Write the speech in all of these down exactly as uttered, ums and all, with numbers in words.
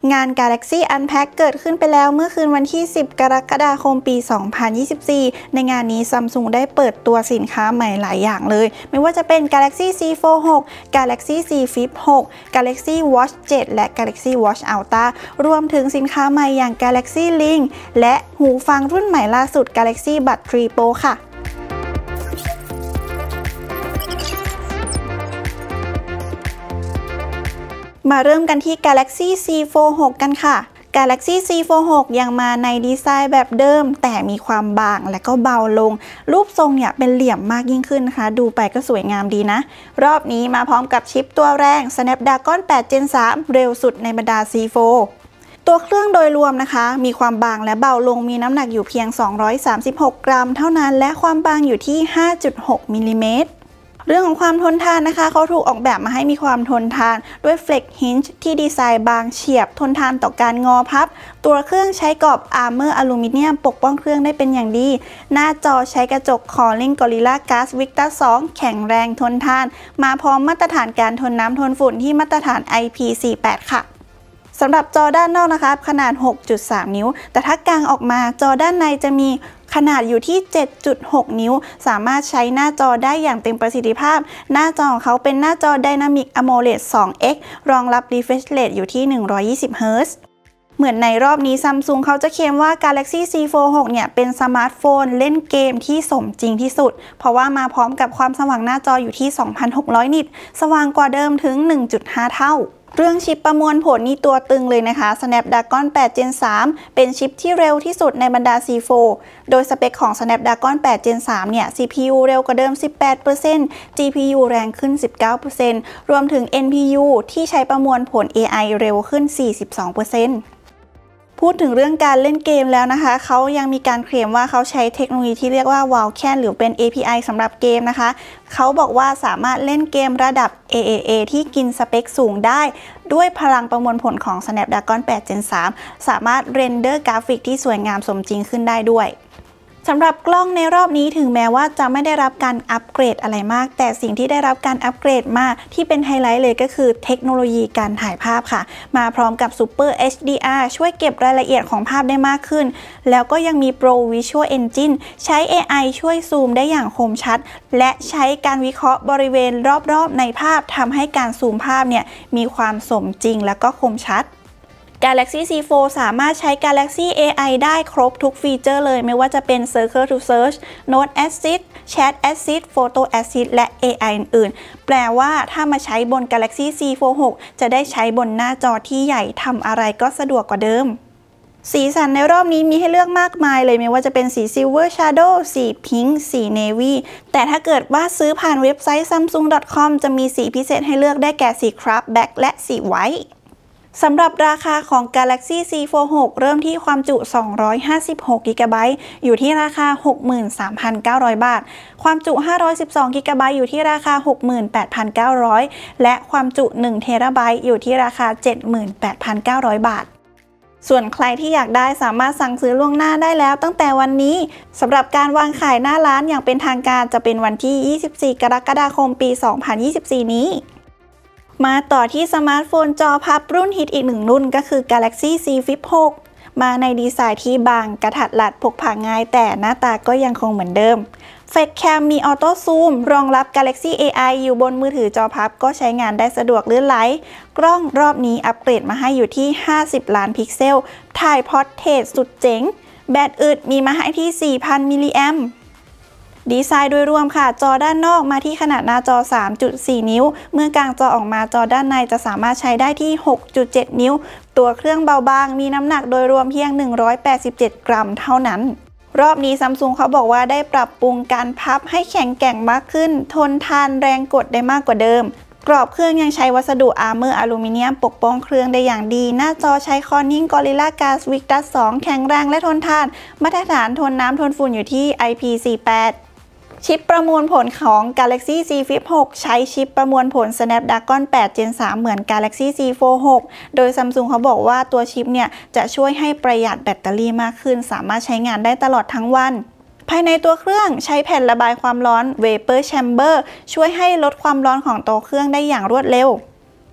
งาน Galaxy Unpacked เกิดขึ้นไปแล้วเมื่อคืนวันที่สิบกรกฎาคมปีสองพันยี่สิบสี่ในงานนี้ Samsung ได้เปิดตัวสินค้าใหม่หลายอย่างเลยไม่ว่าจะเป็น Galaxy ซี โฟร์ หก Galaxy Z Flip หก Galaxy Watch เจ็ด และ Galaxy Watch Ultra รวมถึงสินค้าใหม่อย่าง Galaxy Link และหูฟังรุ่นใหม่ล่าสุด Galaxy Buds ทรี Pro ค่ะมาเริ่มกันที่ Galaxy ซี โฟร์ หก กันค่ะ Galaxy ซี โฟร์ หก ยังมาในดีไซน์แบบเดิมแต่มีความบางและก็เบาลงรูปทรงเนี่ยเป็นเหลี่ยมมากยิ่งขึ้นนะคะดูไปก็สวยงามดีนะรอบนี้มาพร้อมกับชิปตัวแรง Snapdragon แปด Gen สาม เร็วสุดในบรรดา ซี โฟร์ ตัวเครื่องโดยรวมนะคะมีความบางและเบาลงมีน้ำหนักอยู่เพียงสองร้อยสามสิบหกกรัมเท่านั้นและความบางอยู่ที่ ห้าจุดหก มิลลิเมตรเรื่องของความทนทานนะคะเขาถูกออกแบบมาให้มีความทนทานด้วย Flex Hinge ที่ดีไซน์บางเฉียบทนทานต่อการงอพับตัวเครื่องใช้กรอบ Armor อลูมิเนียมปกป้องเครื่องได้เป็นอย่างดีหน้าจอใช้กระจก Corning Gorilla Glass Victus สอง แข็งแรงทนทานมาพร้อมมาตรฐานการทนน้ำทนฝุ่นที่มาตรฐาน ไอ พี สี่สิบแปด ค่ะสำหรับจอด้านนอกนะคะขนาด หกจุดสาม นิ้วแต่ถ้ากางออกมาจอด้านในจะมีขนาดอยู่ที่ เจ็ดจุดหก นิ้วสามารถใช้หน้าจอได้อย่างเต็มประสิทธิภาพหน้าจอของเขาเป็นหน้าจอ Dynamic AMOLED สอง เอ็กซ์ รองรับ Refresh Rate อยู่ที่ หนึ่งร้อยยี่สิบ เฮิร์ตซ์ เหมือนในรอบนี้ Samsung เขาจะเคลมว่า Galaxy ซี โฟร์ หก เนี่ยเป็นสมาร์ทโฟนเล่นเกมที่สมจริงที่สุดเพราะว่ามาพร้อมกับความสว่างหน้าจออยู่ที่ สองพันหกร้อย นิตสว่างกว่าเดิมถึง หนึ่งจุดห้า เท่าเรื่องชิปประมวลผลนี่ตัวตึงเลยนะคะ Snapdragon แปด Gen สาม เป็นชิปที่เร็วที่สุดในบรรดา ซี โฟร์ โดยสเปคของ Snapdragon แปด Gen สาม เนี่ย ซี พี ยู เร็วกว่าเดิม สิบแปดเปอร์เซ็นต์ จี พี ยู แรงขึ้น สิบเก้าเปอร์เซ็นต์ รวมถึง เอ็น พี ยู ที่ใช้ประมวลผล เอ ไอ เร็วขึ้น สี่สิบสองเปอร์เซ็นต์พูดถึงเรื่องการเล่นเกมแล้วนะคะเขายังมีการเคลมว่าเขาใช้เทคโนโลยีที่เรียกว่า Wildcat หรือเป็น เอ พี ไอ สำหรับเกมนะคะเขาบอกว่าสามารถเล่นเกมระดับ เอ เอ เอ ที่กินสเปคสูงได้ด้วยพลังประมวลผลของ Snapdragon แปด Gen สาม สามารถเรนเดอร์กราฟิกที่สวยงามสมจริงขึ้นได้ด้วยสำหรับกล้องในรอบนี้ถึงแม้ว่าจะไม่ได้รับการอัปเกรดอะไรมากแต่สิ่งที่ได้รับการอัปเกรดมาที่เป็นไฮไลท์เลยก็คือเทคโนโลยีการถ่ายภาพค่ะมาพร้อมกับ Super เอช ดี อาร์ ช่วยเก็บรายละเอียดของภาพได้มากขึ้นแล้วก็ยังมี Pro Visual Engine ใช้ เอ ไอ ช่วยซูมได้อย่างคมชัดและใช้การวิเคราะห์บริเวณรอบๆในภาพทำให้การซูมภาพเนี่ยมีความสมจริงและก็คมชัดGalaxy ซี โฟร์ สามารถใช้ Galaxy เอ ไอ ได้ครบทุกฟีเจอร์เลยไม่ว่าจะเป็น Circle to Search Note Assist Chat Assist Photo Assist และ เอ ไอ อื่นๆแปลว่าถ้ามาใช้บน Galaxy ซี โฟร์ หก จะได้ใช้บนหน้าจอที่ใหญ่ทำอะไรก็สะดวกกว่าเดิมสีสันในรอบนี้มีให้เลือกมากมายเลยไม่ว่าจะเป็นสี Silver Shadow สี Pink สี Navy แต่ถ้าเกิดว่าซื้อผ่านเว็บไซต์ ซัมซุง ดอท คอม จะมีสีพิเศษให้เลือกได้แก่สี Craft Black และสี Whiteสำหรับราคาของ Galaxy ซี โฟร์ หก เริ่มที่ความจุ สองร้อยห้าสิบหก กิกะไบต์ อยู่ที่ราคา หกหมื่นสามพันเก้าร้อย บาท ความจุ ห้าร้อยสิบสอง กิกะไบต์ อยู่ที่ราคา หกหมื่นแปดพันเก้าร้อย และความจุ หนึ่ง เทราไบต์ อยู่ที่ราคา เจ็ดหมื่นแปดพันเก้าร้อย บาท ส่วนใครที่อยากได้สามารถสั่งซื้อล่วงหน้าได้แล้วตั้งแต่วันนี้สำหรับการวางขายหน้าร้านอย่างเป็นทางการจะเป็นวันที่ ยี่สิบสี่ กรกฎาคม ปี สองพันยี่สิบสี่ นี้มาต่อที่สมาร์ทโฟนจอพับรุ่นฮิตอีกหนึ่งรุ่นก็คือ Galaxy Z Flip หก มาในดีไซน์ที่บางกระทัดรัดพกพาง่ายแต่หน้าตาก็ยังคงเหมือนเดิม Flex Cam มีออโต้ซูมรองรับ Galaxy เอ ไอ อยู่บนมือถือจอพับก็ใช้งานได้สะดวกลื่นไหลกล้องรอบนี้อัปเกรดมาให้อยู่ที่ห้าสิบล้านพิกเซลถ่ายพอร์เทรตสุดเจ๋งแบตอึดมีมาให้ที่ สี่พัน มิลลิแอมป์ดีไซน์โดยรวมค่ะจอด้านนอกมาที่ขนาดหน้าจอ สามจุดสี่ นิ้วเมื่อกางจอออกมาจอด้านในจะสามารถใช้ได้ที่ หกจุดเจ็ด นิ้วตัวเครื่องเบาบางมีน้ำหนักโดยรวมเพียงหนึ่งร้อยแปดสิบเจ็ดกรัมเท่านั้นรอบนี้ Samsung เขาบอกว่าได้ปรับปรุงการพับให้แข็งแกร่งมากขึ้นทนทานแรงกดได้มากกว่าเดิมกรอบเครื่องยังใช้วัสดุ Armor อลูมิเนียมปกป้องเครื่องได้อย่างดีหน้าจอใช้ Corning Gorilla Glass Victus สอง แข็งแรงและทนทานมาตรฐานทนน้ำทนฝุ่นอยู่ที่ ไอ พี สี่สิบแปดชิปประมวลผลของ Galaxy Z Flip หก ใช้ชิปประมวลผล Snapdragon แปด Gen สาม เหมือน Galaxy ซี โฟร์ หก โดย Samsung เขาบอกว่าตัวชิปเนี่ยจะช่วยให้ประหยัดแบตเตอรี่มากขึ้นสามารถใช้งานได้ตลอดทั้งวันภายในตัวเครื่องใช้แผ่นระบายความร้อน Vapor Chamber ช่วยให้ลดความร้อนของตัวเครื่องได้อย่างรวดเร็ว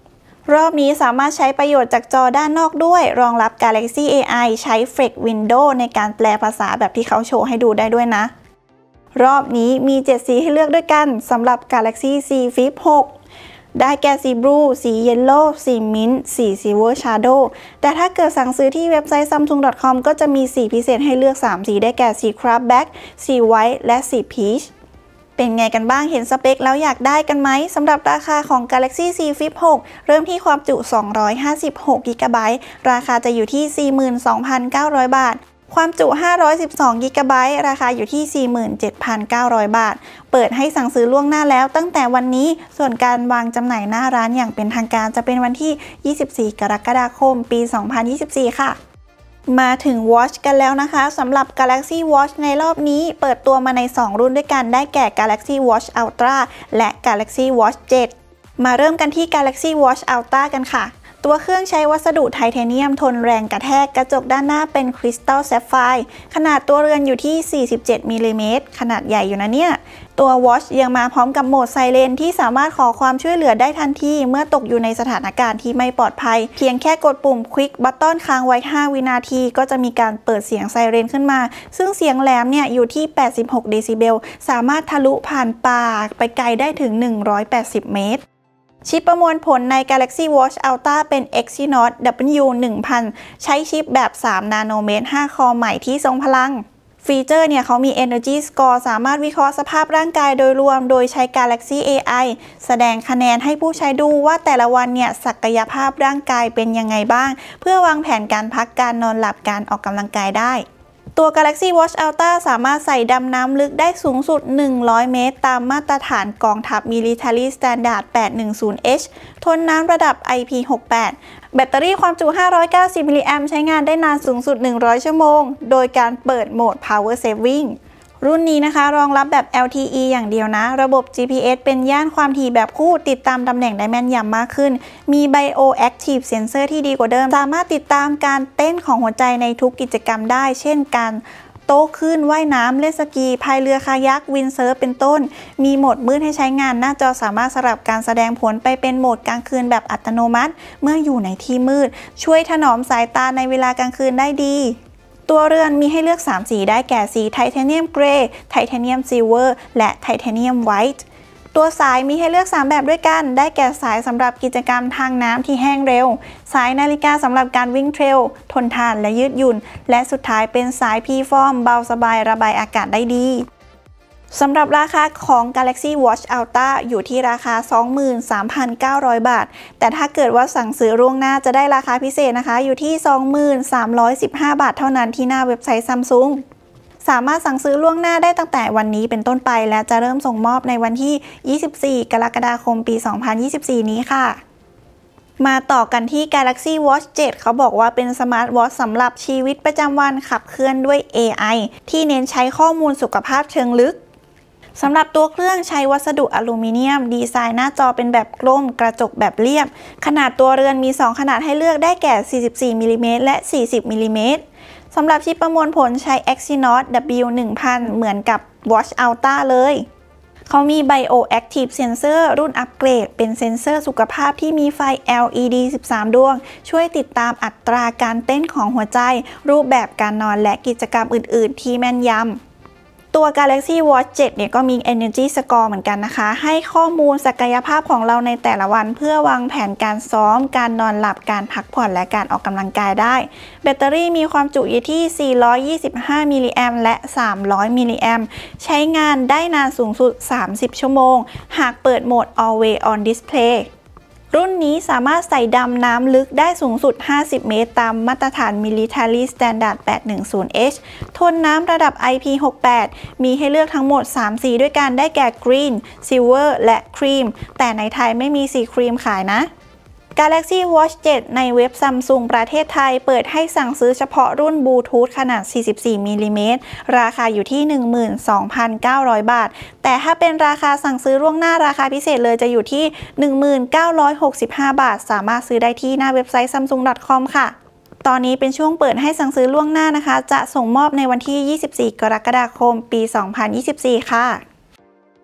รอบนี้สามารถใช้ประโยชน์จากจอด้านนอกด้วยรองรับ Galaxy เอ ไอ ใช้ Flex Window ในการแปลภาษาแบบที่เขาโชว์ให้ดูได้ด้วยนะรอบนี้มีเจ็ดสีให้เลือกด้วยกันสำหรับ Galaxy Z Flip หกได้แก่สีบลูสีเยลโล่สีมิ้นท์สีซิลเวอร์ชาร์โดแต่ถ้าเกิดสั่งซื้อที่เว็บไซต์ ซัมซุง ดอท คอม ก็จะมีสีพิเศษให้เลือกสามสีได้แก่สีคราฟแบ็กสีไวท์และสีพีชเป็นไงกันบ้างเห็นสเปคแล้วอยากได้กันไหมสำหรับราคาของ Galaxy Z Flip หกเริ่มที่ความจุสองร้อยห้าสิบหกกิกะไบต์ราคาจะอยู่ที่ สี่หมื่นสองพันเก้าร้อย บาทความจุห้าร้อยสิบสองกิกะไบต์ราคาอยู่ที่ สี่หมื่นเจ็ดพันเก้าร้อย บาทเปิดให้สั่งซื้อล่วงหน้าแล้วตั้งแต่วันนี้ส่วนการวางจำหน่ายหน้าร้านอย่างเป็นทางการจะเป็นวันที่ยี่สิบสี่กรกฎาคมปีสองพันยี่สิบสี่ค่ะมาถึง Watch กันแล้วนะคะสำหรับ Galaxy Watch ในรอบนี้เปิดตัวมาในสองรุ่นด้วยกันได้แก่ Galaxy Watch Ultra และ Galaxy Watch เจ็ดมาเริ่มกันที่ Galaxy Watch Ultra กันค่ะตัวเครื่องใช้วัสดุไทเทเนียมทนแรงกระแทกกระจกด้านหน้าเป็นคริสตัลแซฟไฟร์ขนาดตัวเรือนอยู่ที่สี่สิบเจ็ดมิลลิเมตรขนาดใหญ่อยู่นะเนี่ยตัว Watch ยังมาพร้อมกับโหมดไซเรนที่สามารถขอความช่วยเหลือได้ทันทีเมื่อตกอยู่ในสถานการณ์ที่ไม่ปลอดภัยเพียงแค่กดปุ่ม Quick Button ค้างไว้ห้าวินาทีก็จะมีการเปิดเสียงไซเรนขึ้นมาซึ่งเสียงแหลมเนี่ยอยู่ที่แปดสิบหกเดซิเบลสามารถทะลุผ่านป่าไปไกลได้ถึงหนึ่งร้อยแปดสิบเมตรชิปประมวลผลใน Galaxy Watch Ultra เป็น Exynos ดับเบิลยู หนึ่งพัน ใช้ชิปแบบสามนาโนเมตรห้าคอร์ใหม่ที่ทรงพลังฟีเจอร์เนี่ยเขามี Energy Score สามารถวิเคราะห์สภาพร่างกายโดยรวมโดยใช้ Galaxy เอ ไอ แสดงคะแนนให้ผู้ใช้ดูว่าแต่ละวันเนี่ยศักยภาพร่างกายเป็นยังไงบ้างเพื่อวางแผนการพักการนอนหลับการออกกำลังกายได้ตัว Galaxy Watch Ultra สามารถใส่ดำน้ำลึกได้สูงสุดหนึ่งร้อยเมตรตามมาตรฐานกองทัพ Military Standard แปดหนึ่งศูนย์เอช ทนน้ำระดับ ไอ พี หกสิบแปด แบตเตอรี่ความจุห้าร้อยเก้าสิบมิลลิแอมป์ใช้งานได้นานสูงสุดหนึ่งร้อยชั่วโมงโดยการเปิดโหมด Power Savingรุ่นนี้นะคะรองรับแบบ แอล ที อี อย่างเดียวนะระบบ จี พี เอส เป็นย่านความถี่แบบคู่ติดตามตำแหน่งได้แม่นยำมากขึ้นมี Bioactive Sensor ที่ดีกว่าเดิมสามารถติดตามการเต้นของหัวใจในทุกกิจกรรมได้เช่นการโต้คลื่นว่ายน้ำเล่นสกีพายเรือคายักวินเซิร์ฟเป็นต้นมีโหมดมืดให้ใช้งานหน้าจอสามารถสลับการแสดงผลไปเป็นโหมดกลางคืนแบบอัตโนมัติเมื่ออยู่ในที่มืดช่วยถนอมสายตาในเวลากลางคืนได้ดีตัวเรือนมีให้เลือกสามสีได้แก่สีไทเทเนียมเกรย์ไทเทเนียมซิลเวอร์และไทเทเนียมไวท์ตัวสายมีให้เลือกสามแบบด้วยกันได้แก่สายสำหรับกิจกรรมทางน้ำที่แห้งเร็วสายนาฬิกาสำหรับการวิ่งเทรลทนทานและยืดหยุ่นและสุดท้ายเป็นสายพีฟอร์มเบาสบายระบายอากาศได้ดีสำหรับราคาของ Galaxy Watch Ultra อยู่ที่ราคา สองหมื่นสามพันเก้าร้อย บาทแต่ถ้าเกิดว่าสั่งซื้อล่วงหน้าจะได้ราคาพิเศษนะคะอยู่ที่ สองหมื่นสามร้อยสิบห้า บาทเท่านั้นที่หน้าเว็บไซต์ Samsungสามารถสั่งซื้อล่วงหน้าได้ตั้งแต่วันนี้เป็นต้นไปและจะเริ่มส่งมอบในวันที่ยี่สิบสี่กรกฎาคมปีสองพันยี่สิบสี่นี้ค่ะมาต่อกันที่ Galaxy Watch เจ็ดเขาบอกว่าเป็นสมาร์ทวอทช์สำหรับชีวิตประจำวันขับเคลื่อนด้วย เอ ไอ ที่เน้นใช้ข้อมูลสุขภาพเชิงลึกสำหรับตัวเครื่องใช้วัสดุอลูมิเนียมดีไซน์หน้าจอเป็นแบบกลมกระจกแบบเรียบขนาดตัวเรือนมีสองขนาดให้เลือกได้แก่สี่สิบสี่มิลลิเมตรและสี่สิบมิลลิเมตรสำหรับชิปประมวลผลใช้ Exynos ดับเบิลยู หนึ่งพัน เหมือนกับ Watch Ultra เลยเขามี Bioactive Sensor รุ่นอัปเกรดเป็นเซ็นเซอร์สุขภาพที่มีไฟ แอล อี ดี สิบสาม ดวงช่วยติดตามอัตราการเต้นของหัวใจรูปแบบการนอนและกิจกรรมอื่นๆที่แม่นยำตัว Galaxy Watch เจ็ดเนี่ยก็มี Energy Score เหมือนกันนะคะให้ข้อมูลศักยภาพของเราในแต่ละวันเพื่อวางแผนการซ้อมการนอนหลับการพักผ่อนและการออกกำลังกายได้แบตเตอรี่มีความจุอยู่ที่สี่ร้อยยี่สิบห้ามิลลิแอมป์และสามร้อยมิลลิแอมป์ใช้งานได้นานสูงสุดสามสิบชั่วโมงหากเปิดโหมด Always On Displayรุ่นนี้สามารถใส่ดำน้ำลึกได้สูงสุดห้าสิบเมตรตามมาตรฐาน Military Standard แปดหนึ่งศูนย์เอช ทนน้ำระดับ ไอ พี หกสิบแปด มีให้เลือกทั้งหมดสามสีด้วยกันได้แก่ Green, Silver และ Cream แต่ในไทยไม่มีสีครีมขายนะ Galaxy Watch เจ็ดในเว็บ Samsung ประเทศไทยเปิดให้สั่งซื้อเฉพาะรุ่นบลูทูธขนาดสี่สิบสี่มิลลิเมตรราคาอยู่ที่ หนึ่งหมื่นสองพันเก้าร้อย บาทแต่ถ้าเป็นราคาสั่งซื้อล่วงหน้าราคาพิเศษเลยจะอยู่ที่ หนึ่งหมื่นเก้าร้อยหกสิบห้า บาทสามารถซื้อได้ที่หน้าเว็บไซต์ ซัมซุง ดอท คอม ค่ะตอนนี้เป็นช่วงเปิดให้สั่งซื้อล่วงหน้านะคะจะส่งมอบในวันที่ยี่สิบสี่กรกฎาคมปีสองพันยี่สิบสี่ค่ะ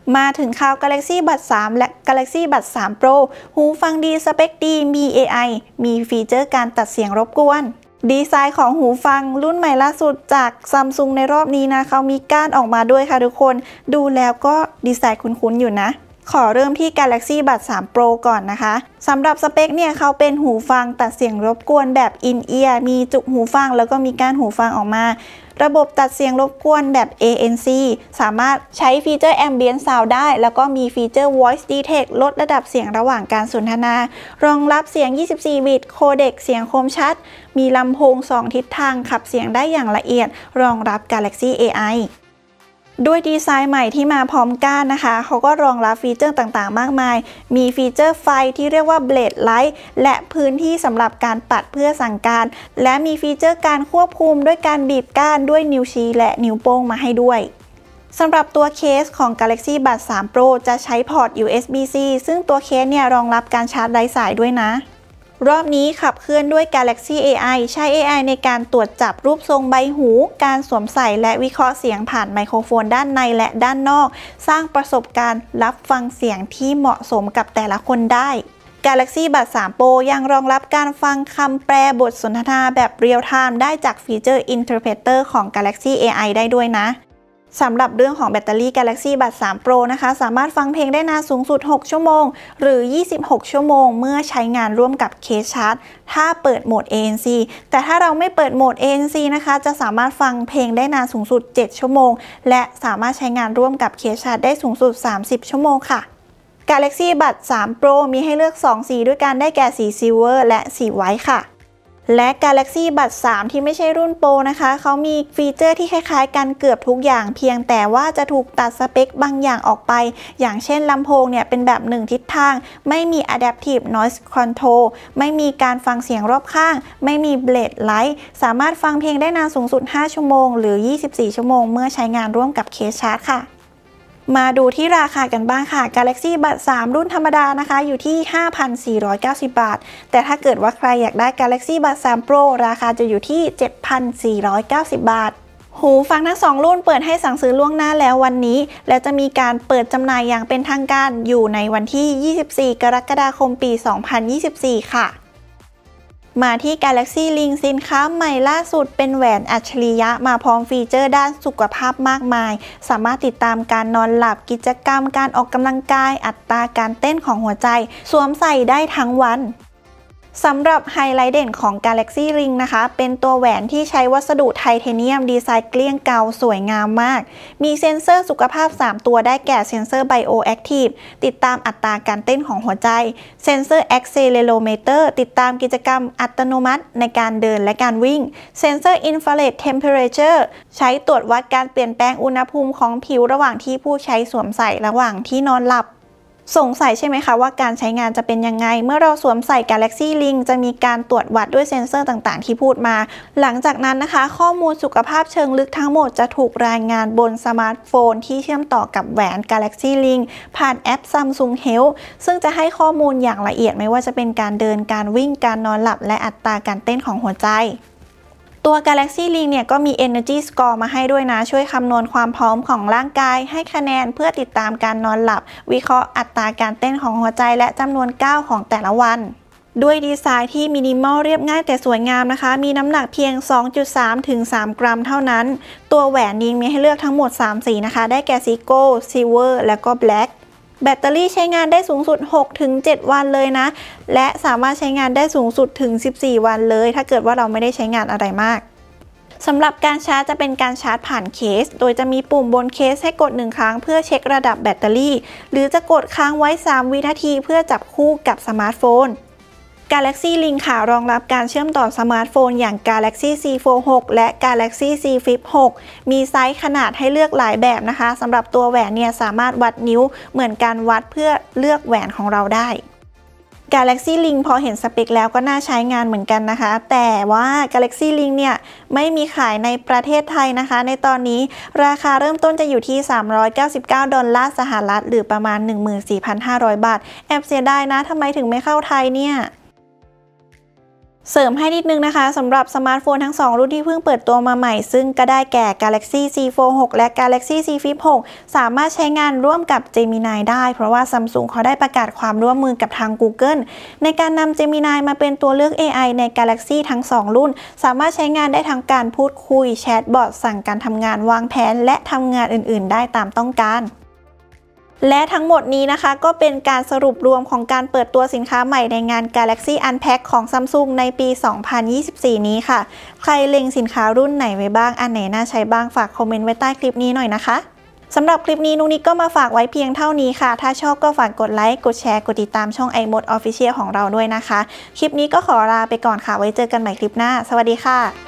มาถึงข่าว Galaxy Buds สาม และ Galaxy Buds สาม Pro หูฟังดีสเปคดีมี เอ ไอ มีฟีเจอร์การตัดเสียงรบกวนดีไซน์ของหูฟังรุ่นใหม่ล่าสุดจาก Samsung ในรอบนี้นะเขามีก้านออกมาด้วยค่ะทุกคนดูแล้วก็ดีไซน์คุ้นๆอยู่นะขอเริ่มที่ Galaxy Buds สาม Pro ก่อนนะคะสำหรับสเปคเนี่ยเขาเป็นหูฟังตัดเสียงรบกวนแบบ In-ear มีจุกหูฟังแล้วก็มีก้านหูฟังออกมาระบบตัดเสียงรบกวนแบบ เอ เอ็น ซี สามารถใช้ฟีเจอร์ Ambient Sound ได้แล้วก็มีฟีเจอร์ Voice Detect ลดระดับเสียงระหว่างการสนทนารองรับเสียง ยี่สิบสี่ บิต โคเด็กเสียงคมชัดมีลำโพงสองทิศทางขับเสียงได้อย่างละเอียดรองรับ Galaxy เอ ไอด้วยดีไซน์ใหม่ที่มาพร้อมก้านนะคะเขาก็รองรับฟีเจอร์ต่างๆมากมายมีฟีเจอร์ไฟที่เรียกว่า Blade Light และพื้นที่สำหรับการปัดเพื่อสั่งการและมีฟีเจอร์การควบคุมด้วยการบีบก้านด้วยนิ้วชี้และนิ้วโป้งมาให้ด้วยสำหรับตัวเคสของ Galaxy Buds สาม Pro จะใช้พอร์ต ยู เอส บี ซี ซึ่งตัวเคสเนี่ยรองรับการชาร์จไร้สายด้วยนะรอบนี้ขับเคลื่อนด้วย Galaxy เอ ไอ ใช้ เอ ไอ ในการตรวจจับรูปทรงใบหูการสวมใส่และวิเคราะห์เสียงผ่านไมโครโฟนด้านในและด้านนอกสร้างประสบการณ์รับฟังเสียงที่เหมาะสมกับแต่ละคนได้ Galaxy Buds สาม Pro ยังรองรับการฟังคำแปลบทสนทนาแบบเรียลไทม์ได้จากฟีเจอร์ Interpreter ของ Galaxy เอ ไอ ได้ด้วยนะสำหรับเรื่องของแบตเตอรี่ Galaxy Buds สาม Pro นะคะสามารถฟังเพลงได้นานสูงสุดหกชั่วโมงหรือยี่สิบหกชั่วโมงเมื่อใช้งานร่วมกับเคสชาร์จถ้าเปิดโหมด เอ เอ็น ซี แต่ถ้าเราไม่เปิดโหมด เอ เอ็น ซี นะคะจะสามารถฟังเพลงได้นานสูงสุดเจ็ดชั่วโมงและสามารถใช้งานร่วมกับเคสชาร์จได้สูงสุดสามสิบชั่วโมงค่ะ Galaxy Buds สาม Pro มีให้เลือกสองสีด้วยกันได้แก่สี Silver และสี White ค่ะและ Galaxy Buds สาม ที่ไม่ใช่รุ่นโปรนะคะเขามีฟีเจอร์ที่คล้ายๆกันเกือบทุกอย่างเพียงแต่ว่าจะถูกตัดสเปคบางอย่างออกไปอย่างเช่นลำโพงเนี่ยเป็นแบบหนึ่งทิศทางไม่มี Adaptive Noise Control ไม่มีการฟังเสียงรอบข้างไม่มี Blade Light สามารถฟังเพลงได้นานสูงสุดห้าชั่วโมงหรือยี่สิบสี่ชั่วโมงเมื่อใช้งานร่วมกับเคสชาร์จค่ะมาดูที่ราคากันบ้างค่ะ Galaxy Buds สาม รุ่นธรรมดานะคะอยู่ที่ ห้าพันสี่ร้อยเก้าสิบ บาทแต่ถ้าเกิดว่าใครอยากได้ Galaxy Buds สาม Pro ราคาจะอยู่ที่ เจ็ดพันสี่ร้อยเก้าสิบ บาทหูฟังทั้งสองรุ่นเปิดให้สั่งซื้อล่วงหน้าแล้ววันนี้และจะมีการเปิดจำหน่ายอย่างเป็นทางการอยู่ในวันที่ ยี่สิบสี่ กรกฎาคมปี สองพันยี่สิบสี่ ค่ะมาที่ Galaxy Link สินค้าใหม่ล่าสุดเป็นแหวนอัจฉริยะมาพร้อมฟีเจอร์ด้านสุขภาพมากมายสามารถติดตามการนอนหลับกิจกรรมการออกกำลังกายอัตราการเต้นของหัวใจสวมใส่ได้ทั้งวันสำหรับไฮไลท์เด่นของ Galaxy Ring นะคะเป็นตัวแหวนที่ใช้วัสดุไทเทเนียมดีไซน์เกลี้ยงเกาสวยงามมากมีเซ็นเซอร์สุขภาพสามตัวได้แก่เซ็นเซอร์ Bioactive ติดตามอัตราการเต้นของหัวใจเซ็นเซอร์ Accelerometer ติดตามกิจกรรมอัตโนมัติในการเดินและการวิ่งเซ็นเซอร์ Infrared Temperature ใช้ตรวจวัดการเปลี่ยนแปลงอุณหภูมิของผิวระหว่างที่ผู้ใช้สวมใส่ระหว่างที่นอนหลับสงสัยใช่ไหมคะว่าการใช้งานจะเป็นยังไงเมื่อเราสวมใส่ Galaxy Link จะมีการตรวจวัดด้วยเซ็นเซอร์ต่างๆที่พูดมาหลังจากนั้นนะคะข้อมูลสุขภาพเชิงลึกทั้งหมดจะถูกรายงานบนสมาร์ทโฟนที่เชื่อมต่อกับแหวน Galaxy Link ผ่านแอป Samsung Health ซึ่งจะให้ข้อมูลอย่างละเอียดไม่ว่าจะเป็นการเดินการวิ่งการนอนหลับและอัตราการเต้นของหัวใจตัว Galaxy Link เนี่ยก็มี Energy Score มาให้ด้วยนะช่วยคำนวณความพร้อมของร่างกายให้คะแนนเพื่อติดตามการนอนหลับวิเคราะห์อัตราการเต้นของหัวใจและจำนวนก้าวของแต่ละวันด้วยดีไซน์ที่มินิมอลเรียบง่ายแต่สวยงามนะคะมีน้ำหนักเพียง สองจุดสาม ถึง สาม กรัมเท่านั้นตัวแหวนนี้มีให้เลือกทั้งหมดสามสีนะคะได้แก่สี Gold Silver และก็ Blackแบตเตอรี่ใช้งานได้สูงสุด หกถึงเจ็ด วันเลยนะและสามารถใช้งานได้สูงสุดถึงสิบสี่วันเลยถ้าเกิดว่าเราไม่ได้ใช้งานอะไรมากสำหรับการชาร์จจะเป็นการชาร์จผ่านเคสโดยจะมีปุ่มบนเคสให้กดหนึ่งครั้งเพื่อเช็คระดับแบตเตอรี่หรือจะกดค้างไว้สามวินาทีเพื่อจับคู่กับสมาร์ทโฟน Galaxy Link ค่ะรองรับการเชื่อมต่อสมาร์ทโฟนอย่าง Galaxy ซี โฟร์ หก และ Galaxy Z Flip หกมีไซส์ขนาดให้เลือกหลายแบบนะคะสำหรับตัวแหวนเนี่ยสามารถวัดนิ้วเหมือนการวัดเพื่อเลือกแหวนของเราได้ Galaxy Link พอเห็นสเปคแล้วก็น่าใช้งานเหมือนกันนะคะแต่ว่า Galaxy Link เนี่ยไม่มีขายในประเทศไทยนะคะในตอนนี้ราคาเริ่มต้นจะอยู่ที่สามร้อยเก้าสิบเก้าดอลลาร์สหรัฐหรือประมาณ หนึ่งหมื่นสี่พันห้าร้อย บาทแอบเสียดายนะทำไมถึงไม่เข้าไทยเนี่ยเสริมให้นิดนึงนะคะสำหรับสมาร์ทโฟนทั้งสองรุ่นที่เพิ่งเปิดตัวมาใหม่ซึ่งก็ได้แก่ Galaxy ซี โฟร์ หก และ Galaxy Z Flip หก สามารถใช้งานร่วมกับ Gemini ได้เพราะว่า Samsung เขาได้ประกาศความร่วมมือกับทาง Google ในการนำ Gemini มาเป็นตัวเลือก เอ ไอ ใน Galaxy ทั้งสองรุ่นสามารถใช้งานได้ทั้งการพูดคุยแชทบอทสั่งการทำงานวางแผนและทำงานอื่นๆได้ตามต้องการและทั้งหมดนี้นะคะก็เป็นการสรุปรวมของการเปิดตัวสินค้าใหม่ในงาน Galaxy Unpacked ของ Samsung ในปี สองพันยี่สิบสี่ นี้ค่ะใครเล็งสินค้ารุ่นไหนไว้บ้างอันไหนน่าใช้บ้างฝากคอมเมนต์ไว้ใต้คลิปนี้หน่อยนะคะสำหรับคลิปนี้นุ๊กนิกก็มาฝากไว้เพียงเท่านี้ค่ะถ้าชอบก็ฝากกดไลค์กดแชร์กดติดตามช่อง iMode Official ของเราด้วยนะคะคลิปนี้ก็ขอลาไปก่อนค่ะไว้เจอกันใหม่คลิปหน้าสวัสดีค่ะ